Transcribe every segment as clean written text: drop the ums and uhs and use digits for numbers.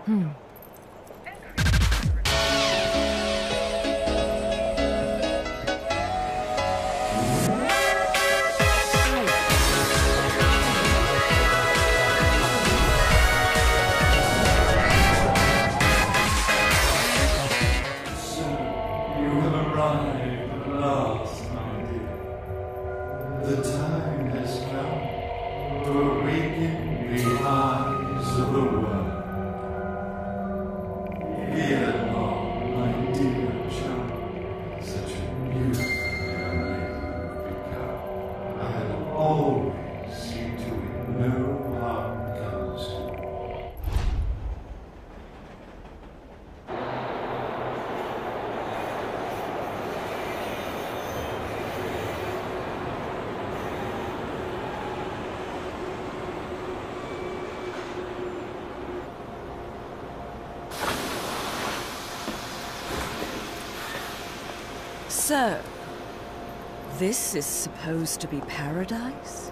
So, this is supposed to be paradise?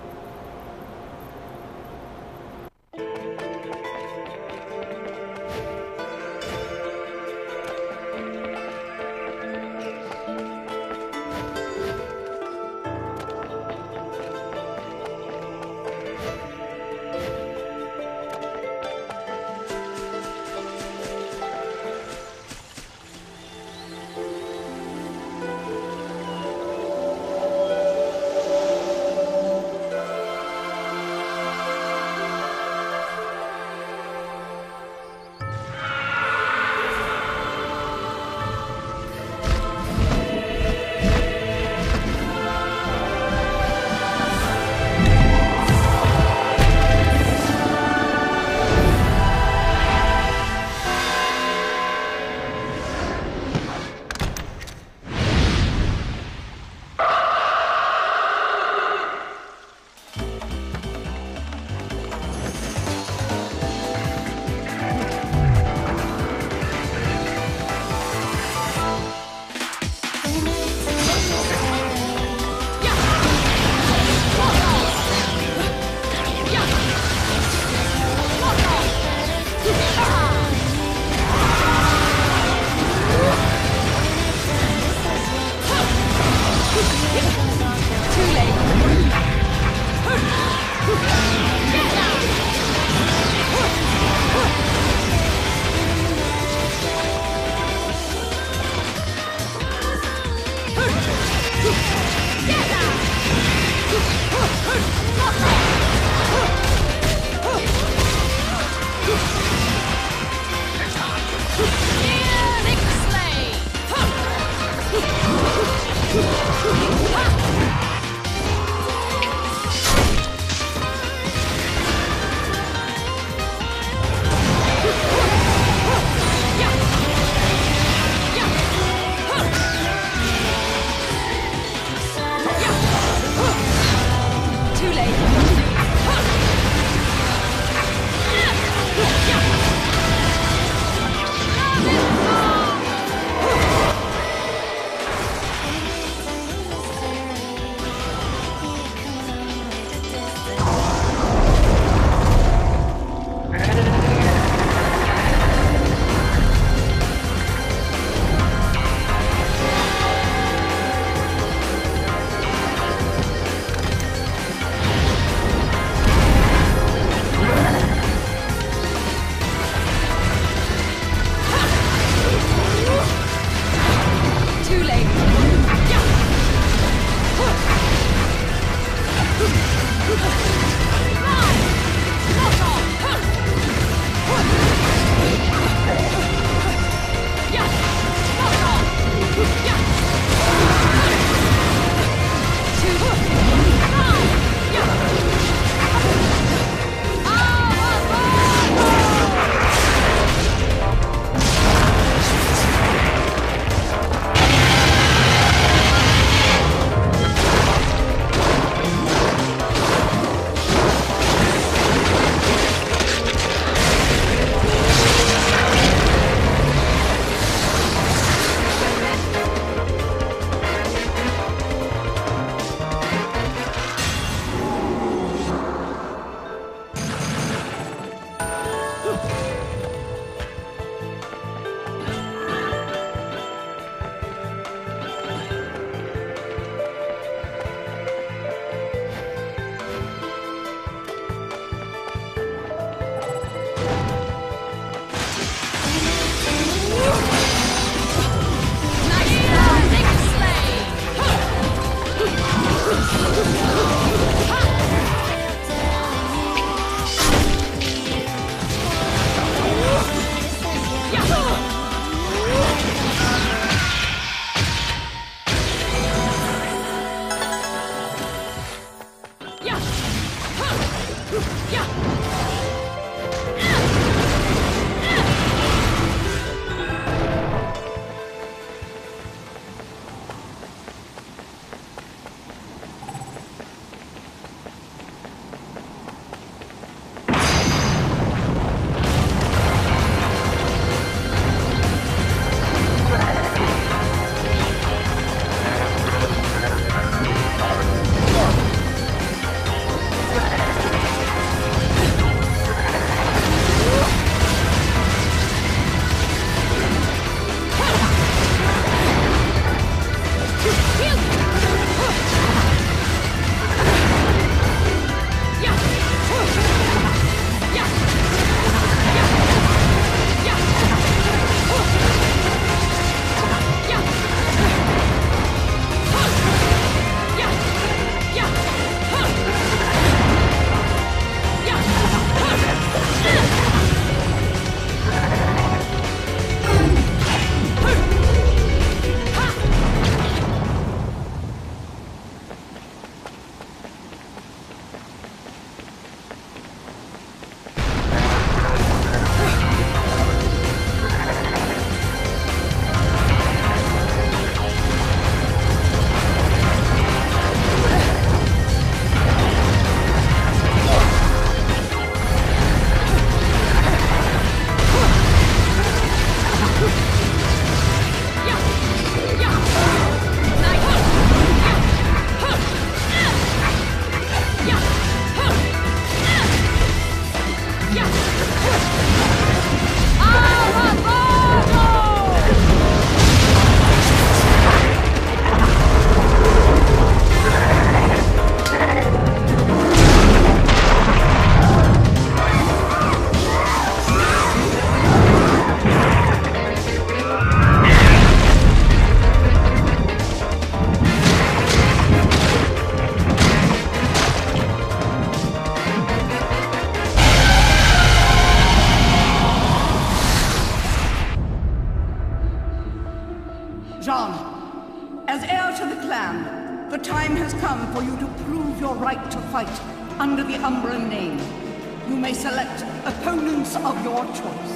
to the clan. The time has come for you to prove your right to fight under the Umbran name. You may select opponents of your choice.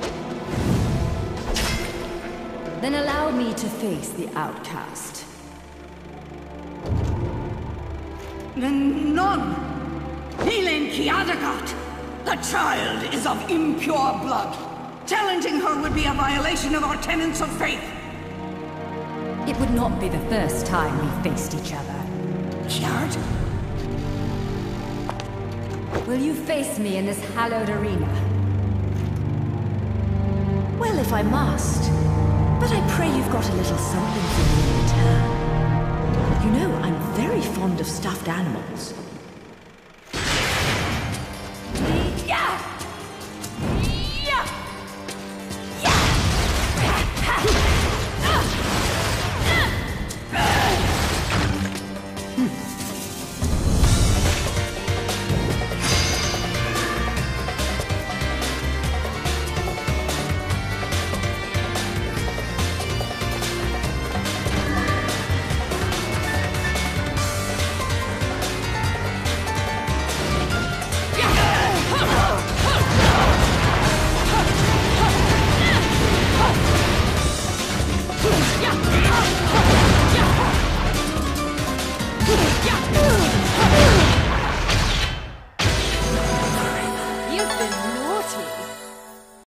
Then allow me to face the outcast. Then none. Helen Kiadagat! The child is of impure blood. Challenging her would be a violation of our tenets of faith. It would not be the first time we faced each other. Kiard? Will you face me in this hallowed arena? Well, if I must. But I pray you've got a little something for me in return. You know, I'm very fond of stuffed animals. You've been